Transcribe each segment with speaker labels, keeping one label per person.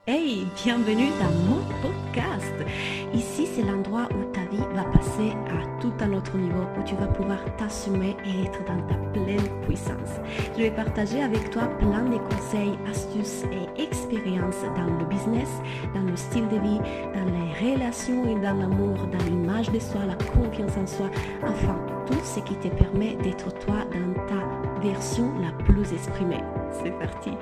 Speaker 1: Hey, bienvenue dans mon podcast. Ici, c'est l'endroit où ta vie va passer à tout un autre niveau, où tu vas pouvoir t'assumer et être dans ta pleine puissance. Je vais partager avec toi plein de conseils, astuces et expériences dans le business, dans le style de vie, dans les relations et dans l'amour, dans l'image de soi, la confiance en soi, enfin, tout ce qui te permet d'être toi dans ta version la plus exprimée. C'est parti.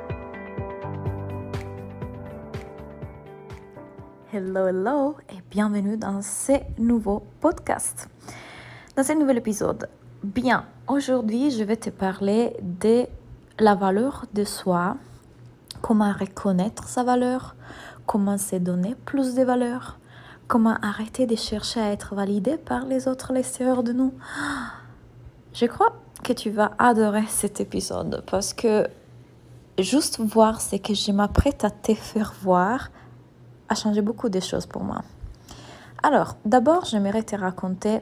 Speaker 2: Hello et bienvenue dans ce nouveau podcast. Dans ce nouvel épisode, aujourd'hui je vais te parler de la valeur de soi, comment reconnaître sa valeur, comment se donner plus de valeur, comment arrêter de chercher à être validé par les autres à l'extérieur de nous. Je crois que tu vas adorer cet épisode parce que juste voir ce que je m'apprête à te faire voir a changé beaucoup de choses pour moi. Alors, d'abord, j'aimerais te raconter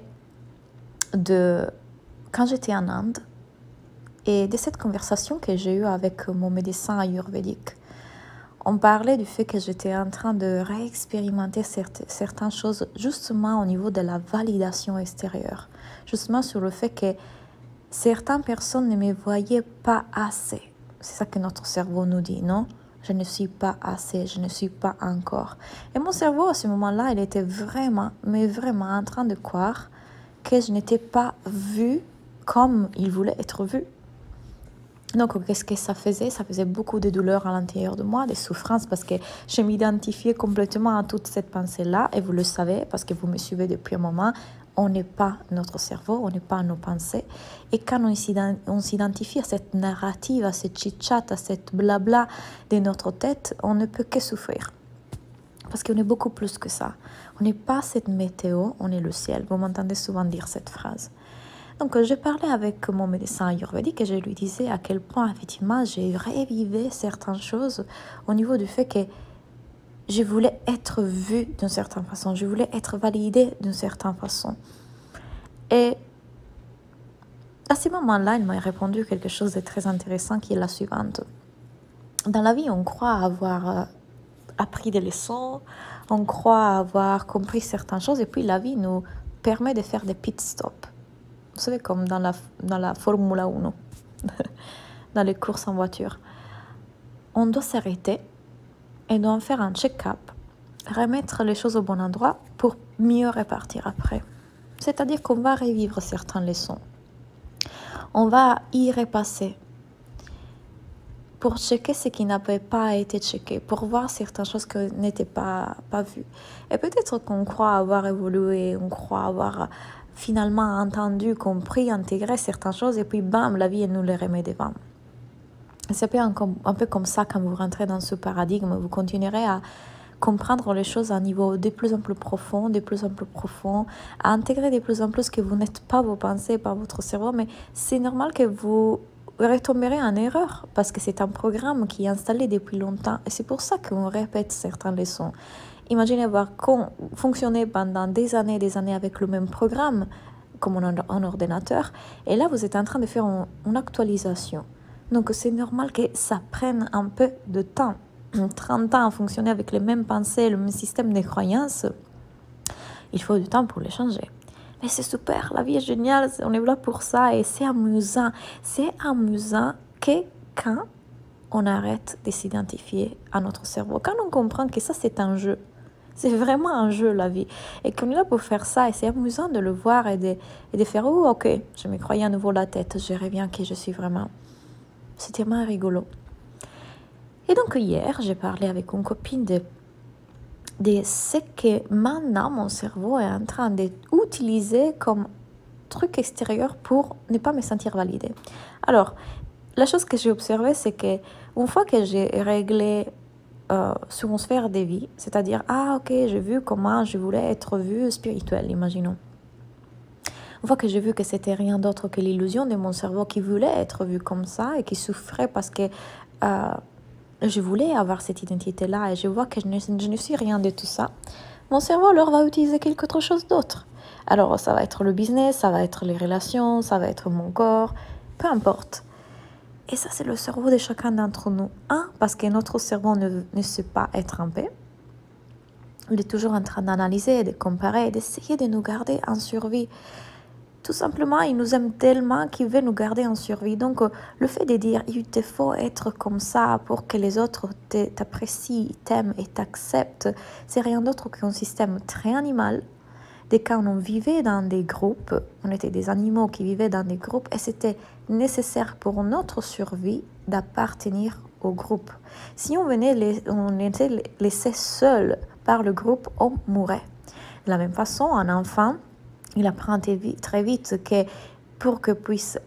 Speaker 2: de quand j'étais en Inde et de cette conversation que j'ai eue avec mon médecin ayurvédique. On parlait du fait que j'étais en train de réexpérimenter certaines choses justement au niveau de la validation extérieure. Justement sur le fait que certaines personnes ne me voyaient pas assez. C'est ça que notre cerveau nous dit, non ? Je ne suis pas assez, je ne suis pas encore. Et mon cerveau, à ce moment-là, il était vraiment en train de croire que je n'étais pas vue comme il voulait être vue. Donc, qu'est-ce que ça faisait ? Ça faisait beaucoup de douleurs à l'intérieur de moi, des souffrances, parce que je m'identifiais complètement à toute cette pensée-là. Et vous le savez, parce que vous me suivez depuis un moment, on n'est pas notre cerveau, on n'est pas nos pensées. Et quand on s'identifie à cette narrative, à cette chit-chat, à cette blabla de notre tête, on ne peut que souffrir. Parce qu'on est beaucoup plus que ça. On n'est pas cette météo, on est le ciel. Vous m'entendez souvent dire cette phrase. Donc, je parlais avec mon médecin ayurvédique et je lui disais à quel point, effectivement, j'ai revivé certaines choses au niveau du fait que je voulais être vue d'une certaine façon, je voulais être validée d'une certaine façon. Et à ce moment-là, il m'a répondu quelque chose de très intéressant qui est la suivante. Dans la vie, on croit avoir appris des leçons, on croit avoir compris certaines choses et puis la vie nous permet de faire des pit stops. Vous savez, comme dans la Formule 1, dans les courses en voiture. On doit s'arrêter et doit faire un check-up, remettre les choses au bon endroit pour mieux repartir après. C'est-à-dire qu'on va revivre certaines leçons. On va y repasser pour checker ce qui n'avait pas été checké, pour voir certaines choses qui n'étaient pas vues. Et peut-être qu'on croit avoir évolué, on croit avoir finalement entendu, compris, intégré certaines choses et puis bam, la vie elle nous les remet devant. C'est un peu comme ça quand vous rentrez dans ce paradigme, vous continuerez à comprendre les choses à un niveau de plus en plus profond, à intégrer de plus en plus que vous n'êtes pas vos pensées, pas votre cerveau, mais c'est normal que vous retomberez en erreur parce que c'est un programme qui est installé depuis longtemps et c'est pour ça qu'on répète certaines leçons. Imaginez avoir fonctionné pendant des années avec le même programme comme un ordinateur et là vous êtes en train de faire une actualisation. Donc c'est normal que ça prenne un peu de temps. 30 ans à fonctionner avec les mêmes pensées, le même système de croyances, il faut du temps pour les changer. Mais c'est super, la vie est géniale, on est là pour ça et c'est amusant. C'est amusant que quand on arrête de s'identifier à notre cerveau, quand on comprend que ça c'est un jeu, c'est vraiment un jeu la vie et qu'on est là pour faire ça et c'est amusant de le voir et de faire « Oh ok, je me croyais à nouveau la tête, je reviens qui je suis vraiment ». C'était vraiment rigolo. Et donc hier, j'ai parlé avec une copine de ce que maintenant mon cerveau est en train d'utiliser comme truc extérieur pour ne pas me sentir validée. Alors, la chose que j'ai observée, c'est que une fois que j'ai réglé sur une sphère de vie, c'est-à-dire, ok, j'ai vu comment je voulais être vue spirituelle, imaginons. Une fois que j'ai vu que c'était rien d'autre que l'illusion de mon cerveau qui voulait être vu comme ça et qui souffrait parce que je voulais avoir cette identité-là et je vois que je ne suis rien de tout ça, mon cerveau alors va utiliser quelque autre chose d'autre. Alors ça va être le business, ça va être les relations, ça va être mon corps, peu importe. Et ça, c'est le cerveau de chacun d'entre nous. Parce que notre cerveau ne sait pas être en paix. Il est toujours en train d'analyser, de comparer, d'essayer de nous garder en survie. Tout simplement, il nous aime tellement qu'il veut nous garder en survie. Donc, le fait de dire « il te faut être comme ça pour que les autres t'apprécient, t'aiment et t'acceptent », c'est rien d'autre qu'un système très animal. Dès quand on vivait dans des groupes, on était des animaux qui vivaient dans des groupes et c'était nécessaire pour notre survie d'appartenir au groupe. Si on était laissé seul par le groupe, on mourait. De la même façon, un enfant, il apprend très vite que pour qu'il puisse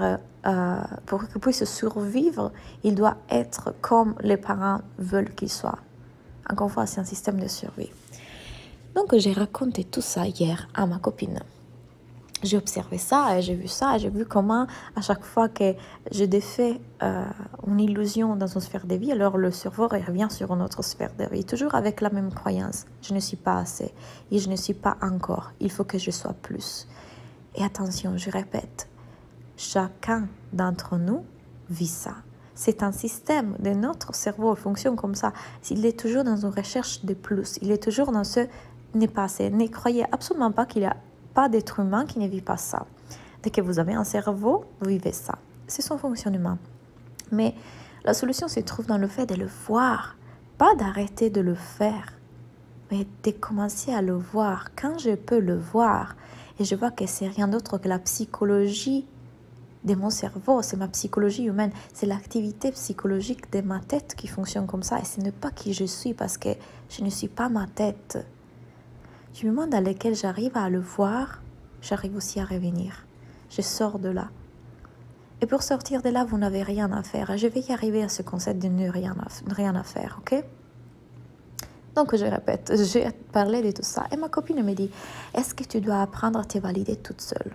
Speaker 2: survivre, il doit être comme les parents veulent qu'il soit. Encore une fois, c'est un système de survie. Donc, j'ai raconté tout ça hier à ma copine. J'ai observé ça et j'ai vu comment à chaque fois que je défais une illusion dans une sphère de vie, alors le cerveau revient sur une autre sphère de vie, toujours avec la même croyance. Je ne suis pas assez et je ne suis pas encore. Il faut que je sois plus. Et attention, je répète, chacun d'entre nous vit ça. C'est un système de notre cerveau, il fonctionne comme ça. Il est toujours dans une recherche de plus. Il est toujours dans ce n'est pas assez. Ne croyez absolument pas qu'il y a pas d'être humain qui ne vit pas ça. Dès que vous avez un cerveau, vous vivez ça. C'est son fonctionnement. Mais la solution se trouve dans le fait de le voir. Pas d'arrêter de le faire, mais de commencer à le voir. Quand je peux le voir, et je vois que c'est rien d'autre que la psychologie de mon cerveau, c'est ma psychologie humaine, c'est l'activité psychologique de ma tête qui fonctionne comme ça. Et ce n'est pas qui je suis parce que je ne suis pas ma tête. Du moment dans lequel j'arrive à le voir, j'arrive aussi à revenir. Je sors de là. Et pour sortir de là, vous n'avez rien à faire. Je vais y arriver à ce concept de ne rien à faire, ok? Donc, je répète, j'ai parlé de tout ça. Et ma copine me dit, est-ce que tu dois apprendre à te valider toute seule?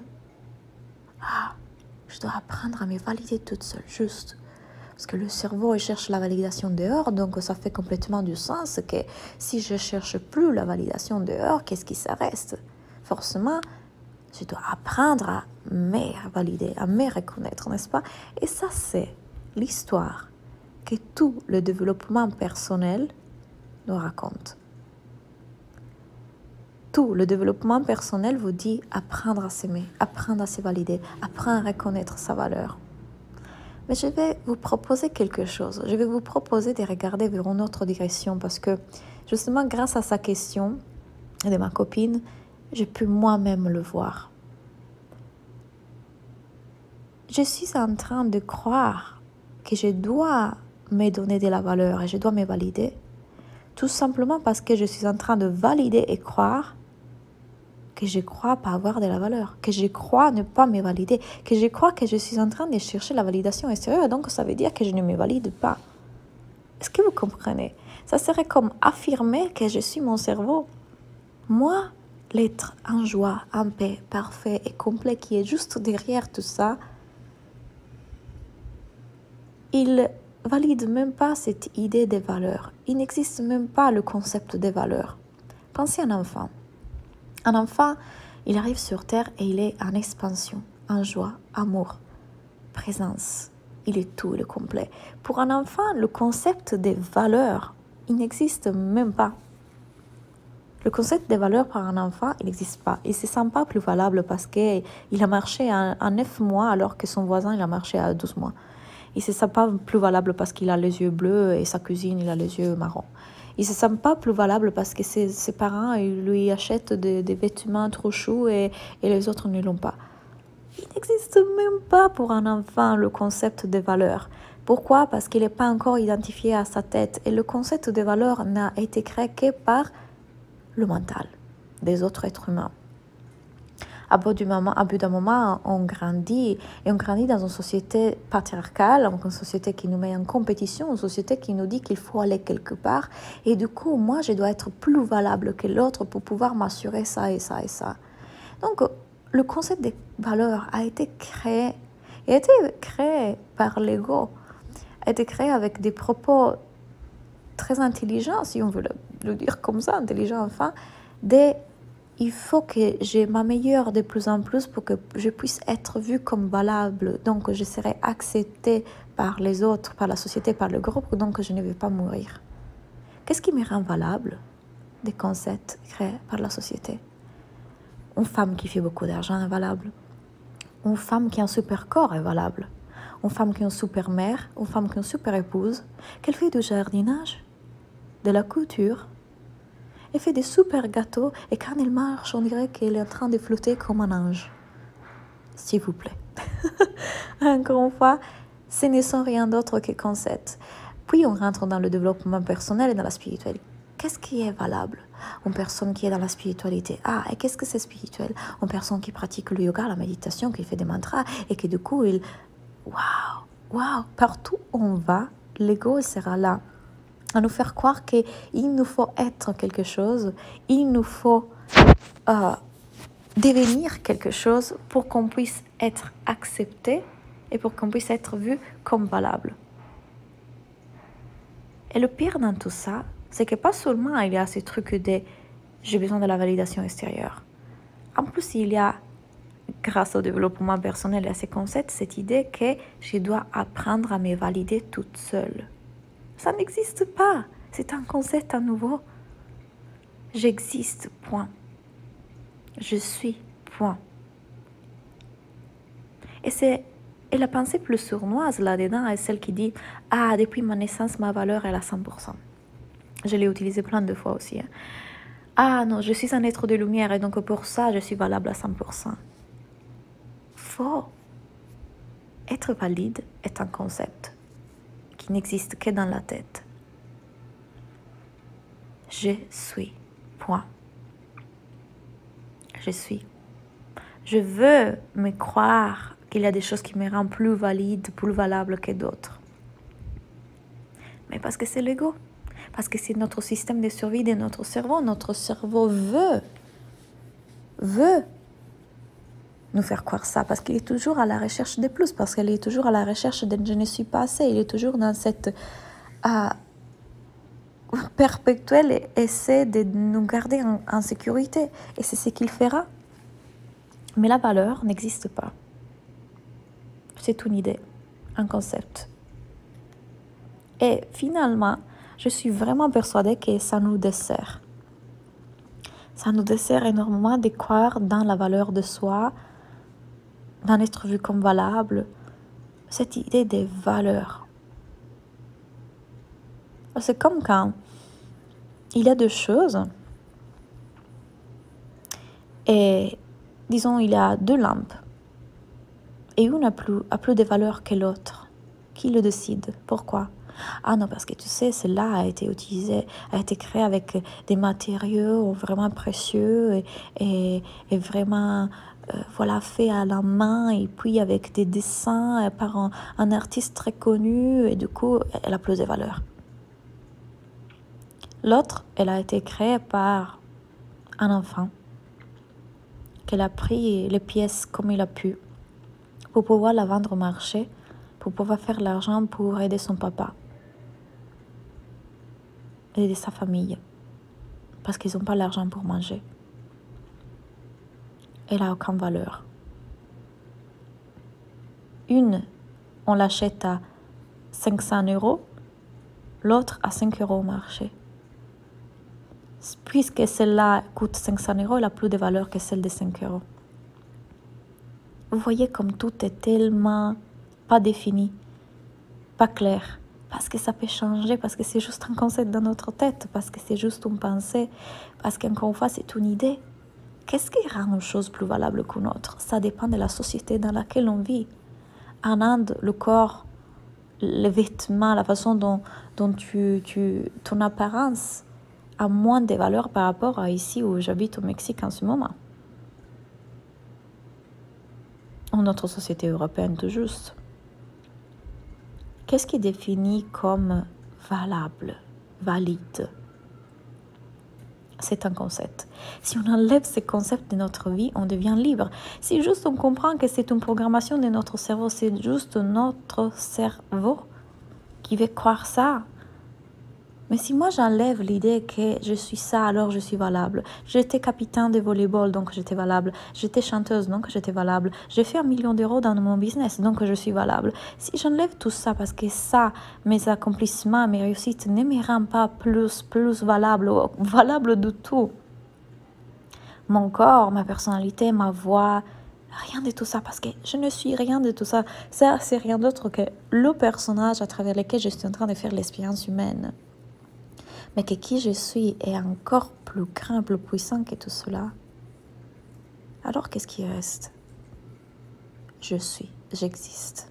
Speaker 2: Je dois apprendre à me valider toute seule, juste. Parce que le cerveau, il cherche la validation dehors, donc ça fait complètement du sens que si je ne cherche plus la validation dehors, qu'est-ce qui ça reste? Forcément, je dois apprendre à me valider, à me reconnaître, n'est-ce pas? Et ça, c'est l'histoire que tout le développement personnel nous raconte. Tout le développement personnel vous dit apprendre à s'aimer, apprendre à se valider, apprendre à reconnaître sa valeur. Mais je vais vous proposer quelque chose. Je vais vous proposer de regarder vers une autre direction parce que justement grâce à sa question et de ma copine, j'ai pu moi-même le voir. Je suis en train de croire que je dois me donner de la valeur et je dois me valider tout simplement parce que je suis en train de valider et croire que je crois pas avoir de la valeur, que je crois ne pas me valider, que je crois que je suis en train de chercher la validation extérieure, donc ça veut dire que je ne me valide pas. Est-ce que vous comprenez? Ça serait comme affirmer que je suis mon cerveau. Moi, l'être en joie, en paix, parfait et complet qui est juste derrière tout ça, il valide même pas cette idée des valeurs. Il n'existe même pas le concept des valeurs. Pensez à un enfant. Un enfant, il arrive sur Terre et il est en expansion, en joie, amour, présence. Il est tout, il est complet. Pour un enfant, le concept des valeurs, il n'existe même pas. Le concept des valeurs par un enfant, il n'existe pas. Il ne se sent pas plus valable parce qu'il a marché en 9 mois alors que son voisin, il a marché à 12 mois. Il ne se sent pas plus valable parce qu'il a les yeux bleus et sa cousine, il a les yeux marrons. Il ne se sent pas plus valable parce que ses parents ils lui achètent des vêtements trop chauds et les autres ne l'ont pas. Il n'existe même pas pour un enfant le concept des valeurs. Pourquoi? Parce qu'il n'est pas encore identifié à sa tête. Et le concept des valeurs n'a été créé que par le mental des autres êtres humains. À bout d'un moment, on grandit et on grandit dans une société patriarcale, une société qui nous met en compétition, une société qui nous dit qu'il faut aller quelque part. Et du coup, moi, je dois être plus valable que l'autre pour pouvoir m'assurer ça et ça et ça. Donc, le concept des valeurs a été créé par l'ego, a été créé avec des propos très intelligents, si on veut le dire comme ça, intelligent enfin, il faut que je m'améliore de plus en plus pour que je puisse être vue comme valable. Donc, je serai acceptée par les autres, par la société, par le groupe, donc je ne vais pas mourir. Qu'est-ce qui me rend valable? Des concepts créés par la société. Une femme qui fait beaucoup d'argent est valable. Une femme qui a un super corps est valable. Une femme qui est une super mère, une femme qui est une super épouse, qu'elle fait du jardinage, de la couture, elle fait des super gâteaux et quand elle marche, on dirait qu'elle est en train de flotter comme un ange. S'il vous plaît. Encore une fois, ce ne sont rien d'autre que concepts. Puis on rentre dans le développement personnel et dans la spiritualité. Qu'est-ce qui est valable? Une personne qui est dans la spiritualité. Ah, et qu'est-ce que c'est spirituel? Une personne qui pratique le yoga, la méditation, qui fait des mantras et qui du coup, waouh, partout où on va, l'ego sera là à nous faire croire qu'il nous faut être quelque chose, il nous faut devenir quelque chose pour qu'on puisse être accepté et pour qu'on puisse être vu comme valable. Et le pire dans tout ça, c'est que pas seulement il y a ce truc de j'ai besoin de la validation extérieure. En plus, il y a, grâce au développement personnel et à ces concepts, cette idée que je dois apprendre à me valider toute seule. Ça n'existe pas. C'est un concept à nouveau. J'existe, point. Je suis, point. Et la pensée plus sournoise là-dedans est celle qui dit « Ah, depuis ma naissance, ma valeur est à 100%. » Je l'ai utilisé plein de fois aussi. Ah non, je suis un être de lumière et donc pour ça, je suis valable à 100%. Faux. Être valide est un concept qui n'existe que dans la tête. Je suis. Point. Je suis. Je veux me croire qu'il y a des choses qui me rendent plus valide, plus valable que d'autres. Mais parce que c'est l'ego. Parce que c'est notre système de survie de notre cerveau. Notre cerveau veut nous faire croire ça. Parce qu'il est toujours à la recherche de plus. Parce qu'il est toujours à la recherche de je ne suis pas assez. Il est toujours dans cette perpétuel essai de nous garder en sécurité. Et c'est ce qu'il fera. Mais la valeur n'existe pas. C'est une idée, un concept. Et finalement, je suis vraiment persuadée que ça nous dessert. Ça nous dessert énormément de croire dans la valeur de soi, d'en être vu comme valable. Cette idée de valeur. C'est comme quand il y a deux choses et disons il y a deux lampes et une a plus de valeur que l'autre. Qui le décide? Pourquoi? Ah non, parce que tu sais, celle-là a été utilisée, a été créée avec des matériaux vraiment précieux et vraiment fait à la main et puis avec des dessins par un artiste très connu et du coup, elle a plus de valeur. L'autre, elle a été créée par un enfant qu'elle a pris les pièces comme il a pu pour pouvoir la vendre au marché, pour pouvoir faire l'argent pour aider son papa, aider sa famille, parce qu'ils n'ont pas l'argent pour manger. Elle n'a aucune valeur. Une, on l'achète à 500 €, l'autre à 5 € au marché. Puisque celle-là coûte 500 €, elle a plus de valeur que celle de 5 €. Vous voyez comme tout est tellement pas défini, pas clair, parce que ça peut changer, parce que c'est juste un concept dans notre tête, parce que c'est juste une pensée, parce qu'encore une fois, c'est une idée. Qu'est-ce qui rend une chose plus valable qu'une autre? Ça dépend de la société dans laquelle on vit. En Inde, le corps, les vêtements, la façon dont ton apparence a moins de valeur par rapport à ici où j'habite au Mexique en ce moment. En notre société européenne tout juste. Qu'est-ce qui est défini comme valable, valide? C'est un concept. Si on enlève ces concepts de notre vie, on devient libre. Si juste on comprend que c'est une programmation de notre cerveau, c'est juste notre cerveau qui veut croire ça, Mais si moi j'enlève l'idée que je suis ça, alors je suis valable. J'étais capitaine de volleyball, donc j'étais valable. J'étais chanteuse, donc j'étais valable. J'ai fait 1 million d'euros dans mon business, donc je suis valable. Si j'enlève tout ça, parce que ça, mes accomplissements, mes réussites ne me rendent pas plus valable, ou valable du tout. Mon corps, ma personnalité, ma voix, rien de tout ça, parce que je ne suis rien de tout ça. Ça, c'est rien d'autre que le personnage à travers lequel je suis en train de faire l'expérience humaine. Mais que qui je suis est encore plus grand, plus puissant que tout cela. Alors qu'est-ce qui reste? Je suis, j'existe.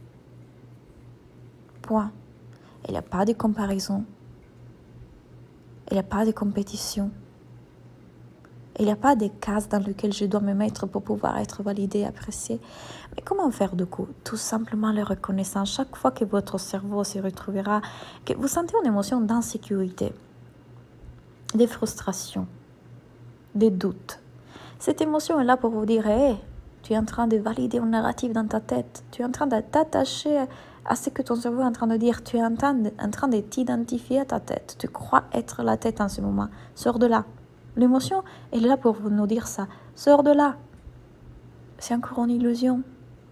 Speaker 2: Point. Il n'y a pas de comparaison. Il n'y a pas de compétition. Il n'y a pas de cases dans lesquelles je dois me mettre pour pouvoir être validée, appréciée. Mais comment faire du coup? Tout simplement le reconnaissant. Chaque fois que votre cerveau se retrouvera, que vous sentez une émotion d'insécurité, des frustrations, des doutes. Cette émotion est là pour vous dire, hey, tu es en train de valider un narratif dans ta tête. Tu es en train de t'attacher à ce que ton cerveau est en train de dire. Tu es en train de t'identifier à ta tête. Tu crois être la tête en ce moment. Sors de là. L'émotion, elle est là pour nous dire ça. Sors de là. C'est encore une illusion.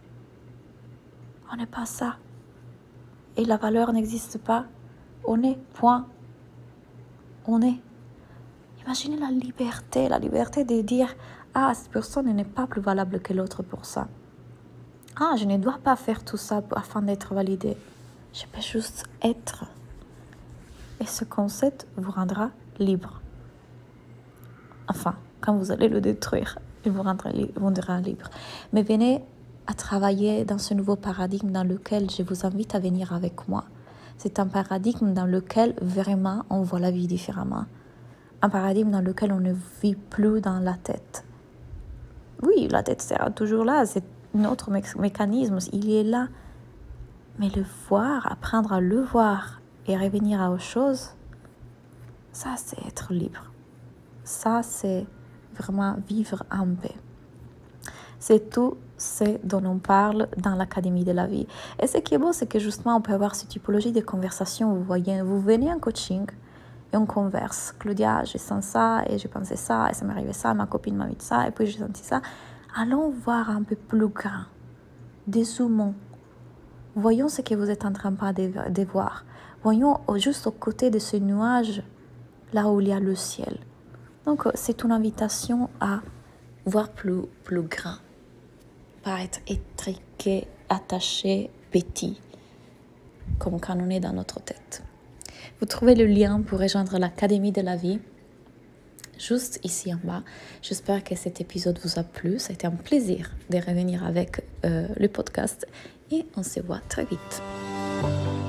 Speaker 2: On n'est pas ça. Et la valeur n'existe pas. On est, point. On est. Imaginez la liberté de dire « Ah, cette personne n'est pas plus valable que l'autre pour ça. Ah, je ne dois pas faire tout ça afin d'être validée. Je peux juste être. » Et ce concept vous rendra libre. Enfin, quand vous allez le détruire, il vous rendra libre. Mais venez à travailler dans ce nouveau paradigme dans lequel je vous invite à venir avec moi. C'est un paradigme dans lequel vraiment on voit la vie différemment. Un paradigme dans lequel on ne vit plus dans la tête. Oui, la tête sera toujours là, c'est notre mécanisme, il est là. Mais le voir, apprendre à le voir et revenir à autre chose, ça c'est être libre. Ça c'est vraiment vivre en paix. C'est tout ce dont on parle dans l'Académie de la vie. Et ce qui est beau, c'est que justement on peut avoir cette typologie de conversation. Vous venez en coaching, et on converse. Claudia, je sens ça, et je pensais ça, et ça m'arrivait ça, ma copine m'a dit ça, et puis j'ai senti ça. Allons voir un peu plus grand. Dézoomons. Voyons ce que vous êtes en train de voir. Voyons juste au côté de ce nuage, là où il y a le ciel. Donc, c'est une invitation à voir plus grand. Pas être étriqué, attaché, petit, comme quand on est dans notre tête. Vous trouvez le lien pour rejoindre l'Académie de la vie juste ici en bas. J'espère que cet épisode vous a plu. Ça a été un plaisir de revenir avec le podcast et on se voit très vite.